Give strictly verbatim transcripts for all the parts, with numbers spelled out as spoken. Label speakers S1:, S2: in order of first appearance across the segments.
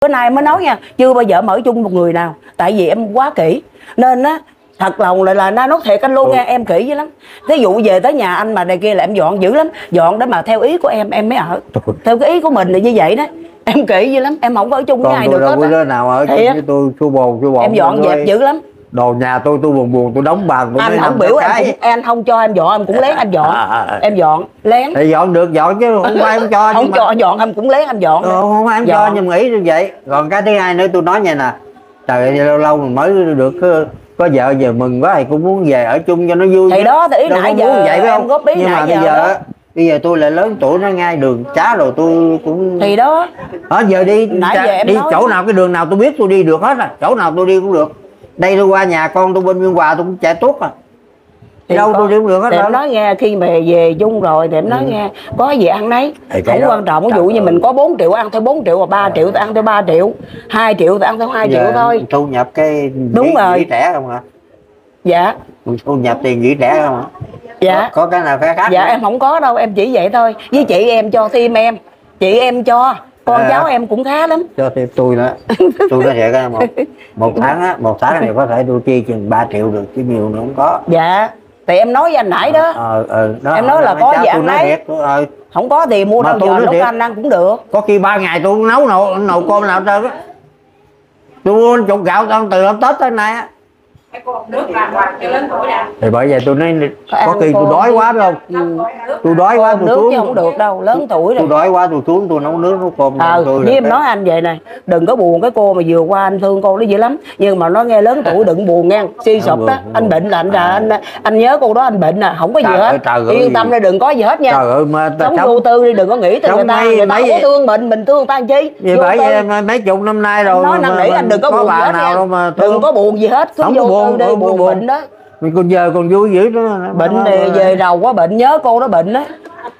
S1: Bữa nay mới nói nha, chưa bao giờ mở chung một người nào, tại vì em quá kỹ nên á thật lòng lại là nó nói thiệt anh luôn nha, em kỹ dữ lắm. Thí dụ về tới nhà anh mà này kia là em dọn dữ lắm, dọn để mà theo ý của em em mới ở, theo cái ý của mình là như vậy đó. Em kỹ dữ lắm, em không có ở chung với ai được hết.
S2: Còn tôi nào ở chung với tôi xô bồn xô bồn.
S1: Em dọn dẹp dữ lắm.
S2: Đồ nhà tôi tôi buồn buồn tôi đóng bàn.
S1: Anh không biểu em cũng, anh không cho em dọn em cũng lén em dọn. À, à, à. Em dọn lén.
S2: Thì dọn được dọn chứ không phải em cho.
S1: Không cho mà... dọn em cũng lén em dọn.
S2: Ừ, không phải em dọn. cho nhưng nghĩ như vậy. Còn cái thứ hai nữa tôi nói vậy nè, trời ơi lâu lâu mình mới được có, có vợ giờ mừng quá thì cũng muốn về ở chung cho nó vui.
S1: Thì đó thì ý
S2: đâu
S1: nãy giờ
S2: vậy
S1: em góp ý.
S2: Nhưng
S1: nãy
S2: mà
S1: giờ
S2: bây giờ
S1: đó.
S2: Bây giờ tôi lại lớn tuổi, nó ngay đường trá rồi tôi cũng
S1: thì đó
S2: đó giờ đi
S1: nãy giờ em
S2: đi
S1: nói
S2: chỗ nào cái đường nào tôi biết tôi đi được hết à, chỗ nào tôi đi cũng được. Đây tôi qua nhà con tôi bên Biên Hòa tôi cũng chạy tốt à, thì đâu có, tôi đi cũng được hết.
S1: Em nói nghe khi mà về chung rồi thì em nói ừ. nghe có gì ăn nấy không đó, quan trọng. Ví dụ như ơi. mình có bốn triệu ăn theo bốn triệu, và ba triệu thì ăn theo ba triệu, hai triệu thì ăn theo hai triệu thôi.
S2: Thu nhập cái
S1: đúng
S2: nghỉ,
S1: rồi
S2: nghỉ trẻ không hả?
S1: Dạ.
S2: Thu nhập tiền nghỉ trẻ không hả?
S1: Dạ.
S2: Có, có cái nào khác?
S1: Dạ nữa. Em không có đâu, em chỉ vậy thôi. Với chị em cho thêm em, chị em cho con à, cháu em cũng khá lắm.
S2: Cho thêm tôi nữa. Tôi nói thiệt một một tháng á, một tháng này có thể tôi chi chừng ba triệu được chứ nhiều nữa không có.
S1: Dạ. Thì em nói với anh nãy đó.
S2: Ờ, ờ, đó
S1: em nói là có gì ăn nấy.
S2: Ờ.
S1: Không có thì mua đâu giờ lúc anh ăn cũng được.
S2: Có khi ba ngày tôi nấu nồi nồi cơm nào trơn á. Tôi mua chục gạo từ hôm Tết tới nay á.
S3: Nước làm hoài cho lớn tuổi đã.
S2: Thì bởi vậy tôi nói có khi tôi đói quá phải không? Ừ. Tôi đói quá tôi
S1: nước
S2: xuống.
S1: Chứ không được đâu, lớn tuổi rồi.
S2: Tôi đói quá tôi xuống tôi nấu nước nấu cơm.
S1: Ờ, với em nói anh vậy này, đừng có buồn cái cô mà vừa qua anh thương cô nó dữ lắm, nhưng mà nó nghe lớn tuổi đừng buồn nghe, suy sụp đó. Anh bệnh là anh là anh anh nhớ cô đó anh bệnh nè, không có gì hết. Yên tâm đi, đừng có gì hết nha.
S2: Trời ơi mà
S1: sống vô tư đi, đừng có nghĩ tới người ta, người ta không có thương mình, mình thương người ta làm chi.
S2: Vì bởi vậy mấy chục năm nay rồi.
S1: Nói năn nỉ anh đừng có buồn gì hết nha. Đừng có buồn gì hết, cứ vô tư đi, buồn bệnh đó.
S2: Mình còn giờ còn vui dữ đó.
S1: Bệnh thì về đầu quá bệnh, nhớ cô đó bệnh á.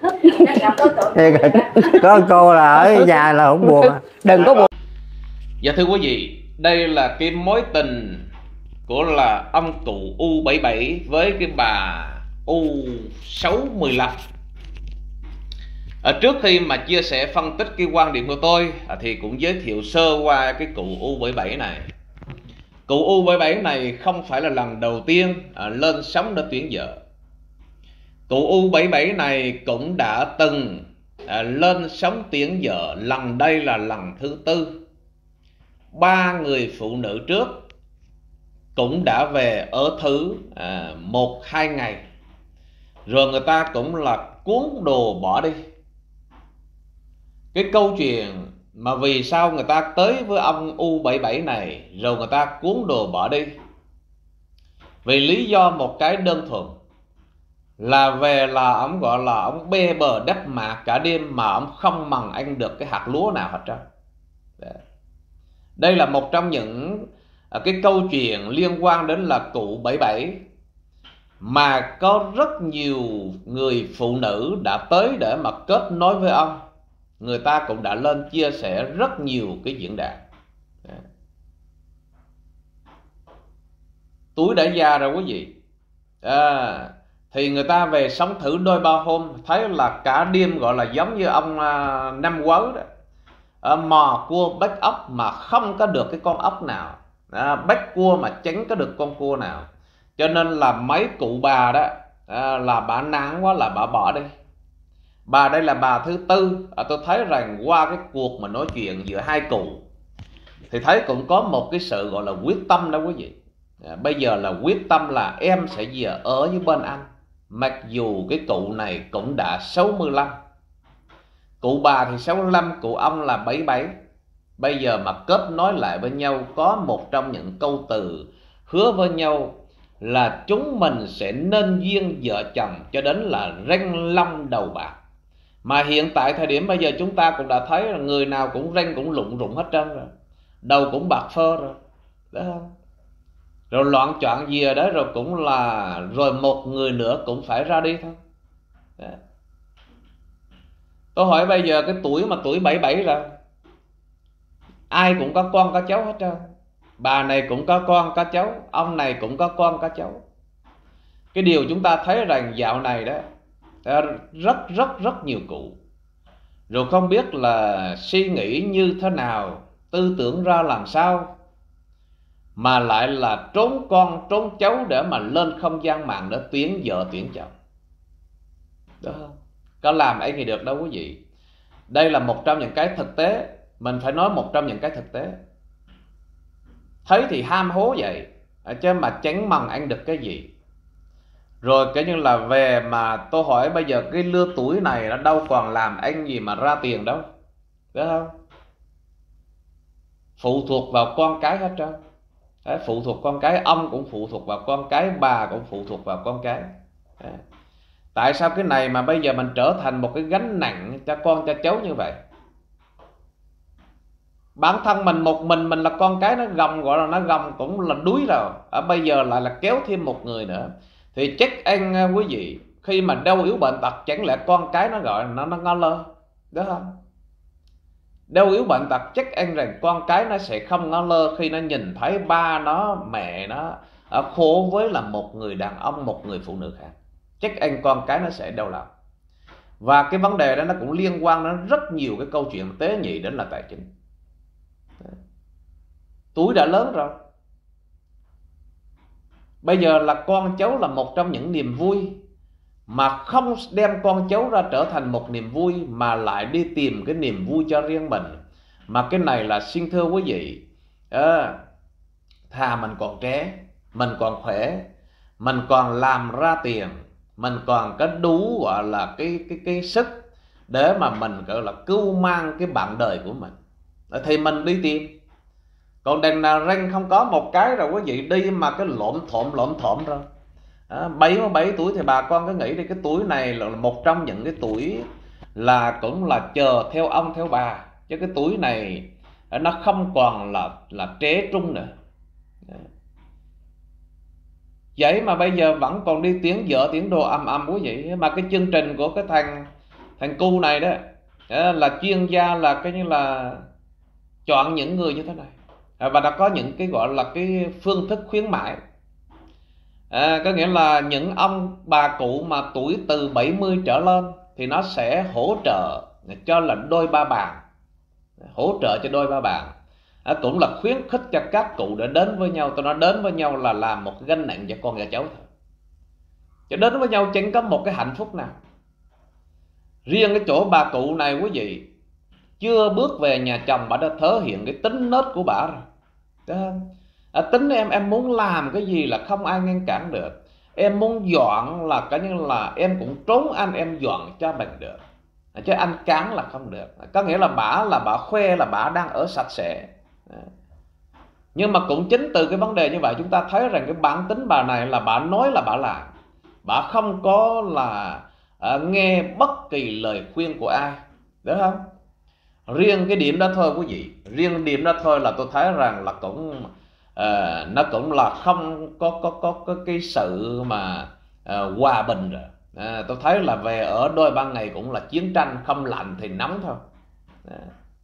S2: Có cô là ở nhà là không buồn.
S1: Đừng có buồn.
S4: Dạ thưa quý vị, đây là cái mối tình của là ông cụ U bảy bảy với cái bà U sáu lăm. Ở trước khi mà chia sẻ phân tích cái quan điểm của tôi thì cũng giới thiệu sơ qua cái cụ U bảy bảy này. Cụ U bảy bảy này không phải là lần đầu tiên à, lên sóng để tuyển vợ. Cụ U bảy bảy này cũng đã từng à, lên sóng tuyển vợ, lần đây là lần thứ tư. Ba người phụ nữ trước cũng đã về ở thử à, một hai ngày, rồi người ta cũng là cuốn đồ bỏ đi. Cái câu chuyện mà vì sao người ta tới với ông U bảy bảy này rồi người ta cuốn đồ bỏ đi, vì lý do một cái đơn thuần là về là ông gọi là ông bê bờ đắp mạc cả đêm mà ông không mần ăn được cái hạt lúa nào hết trơn. Đây là một trong những cái câu chuyện liên quan đến là cụ bảy bảy mà có rất nhiều người phụ nữ đã tới để mà kết nối với ông. Người ta cũng đã lên chia sẻ rất nhiều cái diễn đàn. Tuổi đã già rồi quý vị à, thì người ta về sống thử đôi ba hôm, thấy là cả đêm gọi là giống như ông à, Năm Quớ đó à, mò cua bắt ốc mà không có được cái con ốc nào à, bắt cua mà chẳng có được con cua nào. Cho nên là mấy cụ bà đó à, là bà nản quá là bà bỏ đi. Bà đây là bà thứ tư à, tôi thấy rằng qua cái cuộc mà nói chuyện giữa hai cụ thì thấy cũng có một cái sự gọi là quyết tâm đó quý vị. À, bây giờ là quyết tâm là em sẽ về ở với bên anh, mặc dù cái cụ này cũng đã sáu mươi lăm. Cụ bà thì sáu mươi lăm, cụ ông là bảy mươi bảy. Bây giờ mà kết nối lại với nhau, có một trong những câu từ hứa với nhau là chúng mình sẽ nên duyên vợ chồng cho đến là răng long đầu bạc. Mà hiện tại thời điểm bây giờ chúng ta cũng đã thấy là người nào cũng răng cũng lụng rụng hết trơn rồi, đầu cũng bạc phơ rồi đó không? Rồi loạn choạng gì đó rồi cũng là rồi một người nữa cũng phải ra đi thôi đó. Tôi hỏi bây giờ cái tuổi mà tuổi bảy mươi bảy rồi, ai cũng có con có cháu hết trơn. Bà này cũng có con có cháu, ông này cũng có con có cháu. Cái điều chúng ta thấy rằng dạo này đó rất rất rất nhiều cụ rồi không biết là suy nghĩ như thế nào tư tưởng ra làm sao mà lại là trốn con trốn cháu để mà lên không gian mạng để tuyển vợ tuyển chồng. Đó, có làm ấy thì được đâu quý vị. Đây là một trong những cái thực tế. Mình phải nói một trong những cái thực tế. Thấy thì ham hố vậy, chứ mà chẳng mong anh được cái gì. Rồi cái như là về mà tôi hỏi bây giờ cái lứa tuổi này nó đâu còn làm anh gì mà ra tiền đâu. Đúng không? Phụ thuộc vào con cái hết trơn. Đấy, phụ thuộc con cái, ông cũng phụ thuộc vào con cái, bà cũng phụ thuộc vào con cái. Đấy. Tại sao cái này mà bây giờ mình trở thành một cái gánh nặng cho con cho cháu như vậy? Bản thân mình một mình mình là con cái, nó gồng gọi là nó gồng cũng là đuối rồi. Ở bây giờ lại là kéo thêm một người nữa. Thì chắc anh quý vị, khi mà đau yếu bệnh tật, chẳng lẽ con cái nó gọi nó nó ngó lơ, đúng không? Đau yếu bệnh tật chắc anh rằng con cái nó sẽ không ngó lơ khi nó nhìn thấy ba nó, mẹ nó khổ với là một người đàn ông, một người phụ nữ khác. Chắc anh con cái nó sẽ đau lòng. Và cái vấn đề đó nó cũng liên quan đến rất nhiều cái câu chuyện tế nhị đến là tài chính. Tuổi đã lớn rồi. Bây giờ là con cháu là một trong những niềm vui, mà không đem con cháu ra trở thành một niềm vui, mà lại đi tìm cái niềm vui cho riêng mình. Mà cái này là xin thưa quý vị, à, thà mình còn trẻ, mình còn khỏe, mình còn làm ra tiền, mình còn có đủ gọi là cái, cái, cái sức để mà mình gọi là cứu mang cái bạn đời của mình, thì mình đi tìm. Còn đằng nào ranh không có một cái rồi quý vị đi mà cái lộn thộm lộn thộm rồi. À, bảy mươi bảy tuổi thì bà con cứ nghĩ đi, cái tuổi này là một trong những cái tuổi là cũng là chờ theo ông theo bà, chứ cái tuổi này nó không còn là là trẻ trung nữa. Vậy mà bây giờ vẫn còn đi tiếng vợ tiếng đồ ầm ầm quý vị. Mà cái chương trình của cái thằng thằng cu này đó là chuyên gia là cái như là chọn những người như thế này, và đã có những cái gọi là cái phương thức khuyến mại. À, có nghĩa là những ông bà cụ mà tuổi từ bảy mươi trở lên thì nó sẽ hỗ trợ cho là đôi ba bạn, hỗ trợ cho đôi ba bạn. À, cũng là khuyến khích cho các cụ để đến với nhau. Tôi nói đến với nhau là làm một gánh nặng cho con và cháu thôi, chứ đến với nhau chẳng có một cái hạnh phúc nào. Riêng cái chỗ bà cụ này quý vị, chưa bước về nhà chồng bà đã thể hiện cái tính nết của bà rồi. Đấy không? À, tính em em muốn làm cái gì là không ai ngăn cản được. Em muốn dọn là cái như là em cũng trốn anh, em dọn cho mình được, à, chứ anh cán là không được. À, có nghĩa là bà là bà khoe là bà đang ở sạch sẽ. À. Nhưng mà cũng chính từ cái vấn đề như vậy chúng ta thấy rằng cái bản tính bà này là bà nói là bà làm, bà không có là à, nghe bất kỳ lời khuyên của ai, đúng không? Riêng cái điểm đó thôi quý vị, riêng điểm đó thôi là tôi thấy rằng là cũng à, nó cũng là không có có có, có cái sự mà à, hòa bình rồi. À, tôi thấy là về ở đôi ba ngày cũng là chiến tranh, không lạnh thì nóng thôi. À.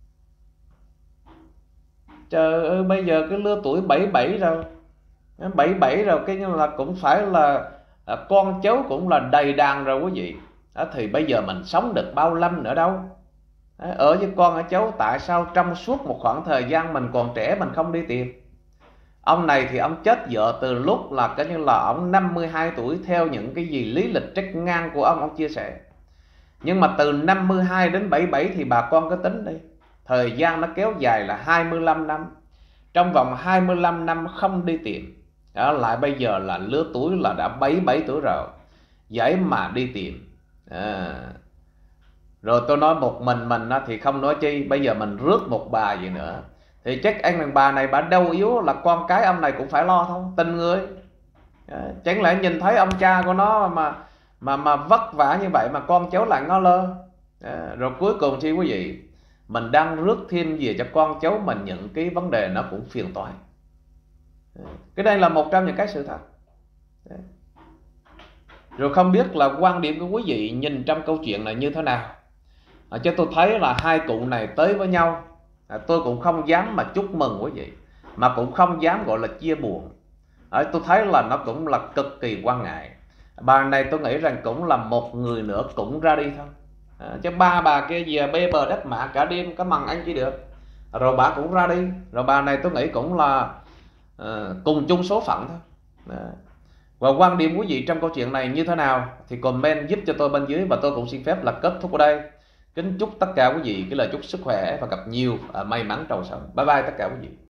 S4: Trời ơi, bây giờ cái lứa tuổi bảy bảy rồi, bảy bảy rồi cái như là cũng phải là à, con cháu cũng là đầy đàn rồi quý vị. À, thì bây giờ mình sống được bao năm nữa đâu. À, ở với con ở cháu, tại sao trong suốt một khoảng thời gian mình còn trẻ mình không đi tìm? Ông này thì ông chết vợ từ lúc là cái như là ông năm mươi hai tuổi, theo những cái gì lý lịch trách ngang của ông ông chia sẻ. Nhưng mà từ năm mươi hai đến bảy mươi bảy thì bà con cứ tính đi, thời gian nó kéo dài là hai mươi lăm năm. Trong vòng hai mươi lăm năm không đi tìm, đó, lại bây giờ là lứa tuổi là đã bảy mươi bảy tuổi rồi, vậy mà đi tìm. À. Rồi tôi nói một mình mình thì không nói chi, bây giờ mình rước một bà gì nữa thì chắc anh rằng bà này bà đau yếu là con cái ông này cũng phải lo thôi, tình người. À, chẳng lẽ nhìn thấy ông cha của nó mà mà mà vất vả như vậy mà con cháu lại ngó lơ. À, rồi cuối cùng thì quý vị, mình đang rước thêm về cho con cháu mình những cái vấn đề nó cũng phiền toái. À, cái đây là một trong những cái sự thật. À. Rồi không biết là quan điểm của quý vị nhìn trong câu chuyện này như thế nào. À, chứ tôi thấy là hai cụ này tới với nhau, à, tôi cũng không dám mà chúc mừng quý vị, mà cũng không dám gọi là chia buồn. À, tôi thấy là nó cũng là cực kỳ quan ngại. Bà này tôi nghĩ rằng cũng là một người nữa cũng ra đi thôi. À, chứ ba bà kia về bê bờ đất mạ cả đêm có mần anh chỉ được. rồi bà cũng ra đi, rồi bà này tôi nghĩ cũng là uh, cùng chung số phận thôi. Đó. Và quan điểm quý vị trong câu chuyện này như thế nào thì comment giúp cho tôi bên dưới, và tôi cũng xin phép là kết thúc ở đây. Kính chúc tất cả quý vị cái lời chúc sức khỏe và gặp nhiều uh, may mắn trong cuộc sống. Bye bye tất cả quý vị.